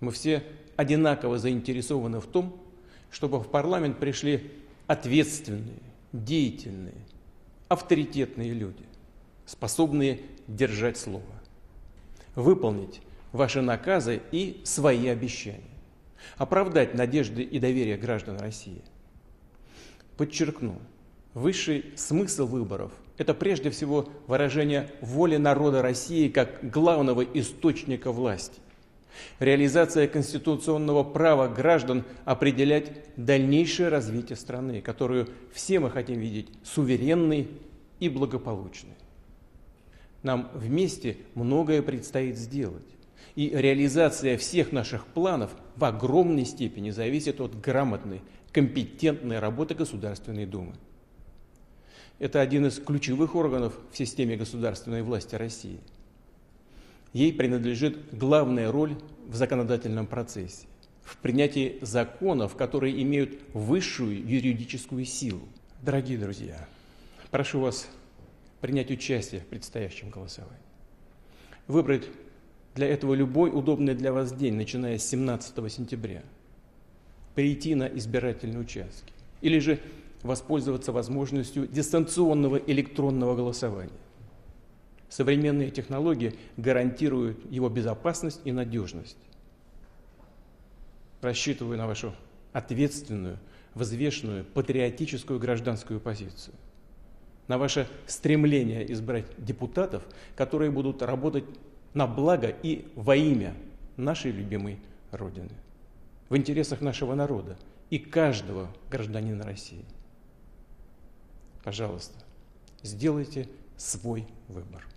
Мы все одинаково заинтересованы в том, чтобы в парламент пришли ответственные, деятельные, авторитетные люди, способные держать слово, выполнить ваши наказы и свои обещания, оправдать надежды и доверие граждан России. Подчеркну, высший смысл выборов – это прежде всего выражение воли народа России как главного источника власти, реализация конституционного права граждан определять дальнейшее развитие страны, которую все мы хотим видеть суверенной и благополучной. Нам вместе многое предстоит сделать, и реализация всех наших планов в огромной степени зависит от грамотной, компетентной работы Государственной Думы. Это один из ключевых органов в системе государственной власти России. Ей принадлежит главная роль в законодательном процессе, в принятии законов, которые имеют высшую юридическую силу. Дорогие друзья, прошу вас принять участие в предстоящем голосовании. Выбрать для этого любой удобный для вас день, начиная с 17 сентября. Прийти на избирательные участки. Или же воспользоваться возможностью дистанционного электронного голосования. Современные технологии гарантируют его безопасность и надежность. Рассчитываю на вашу ответственную, взвешенную, патриотическую гражданскую позицию. На ваше стремление избрать депутатов, которые будут работать на благо и во имя нашей любимой Родины, в интересах нашего народа и каждого гражданина России. Пожалуйста, сделайте свой выбор.